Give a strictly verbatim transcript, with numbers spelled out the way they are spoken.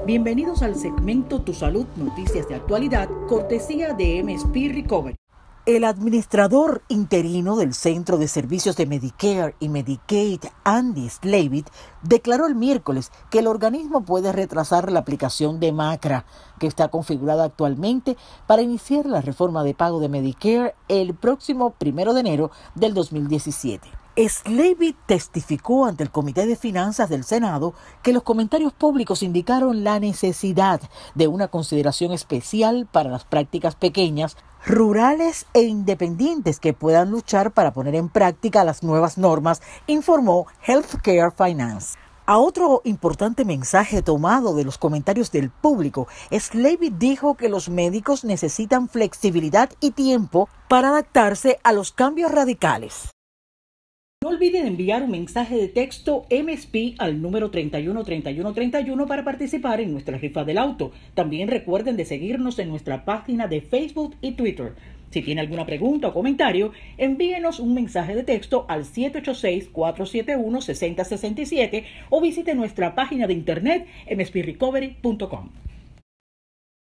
Bienvenidos al segmento Tu Salud, Noticias de Actualidad, cortesía de M S P Recovery. El administrador interino del Centro de Servicios de Medicare y Medicaid, Andy Slavitt, declaró el miércoles que el organismo puede retrasar la aplicación de MACRA, que está configurada actualmente para iniciar la reforma de pago de Medicare el próximo primero de enero del dos mil diecisiete. Slavitt testificó ante el Comité de Finanzas del Senado que los comentarios públicos indicaron la necesidad de una consideración especial para las prácticas pequeñas, rurales e independientes que puedan luchar para poner en práctica las nuevas normas, informó Healthcare Finance. A otro importante mensaje tomado de los comentarios del público, Slavitt dijo que los médicos necesitan flexibilidad y tiempo para adaptarse a los cambios radicales. No olviden enviar un mensaje de texto M S P al número treinta y uno treinta y uno treinta y uno para participar en nuestra rifa del auto. También recuerden de seguirnos en nuestra página de Facebook y Twitter. Si tiene alguna pregunta o comentario, envíenos un mensaje de texto al siete ocho seis, cuatro siete uno, seis cero seis siete o visite nuestra página de internet m s p recovery punto com.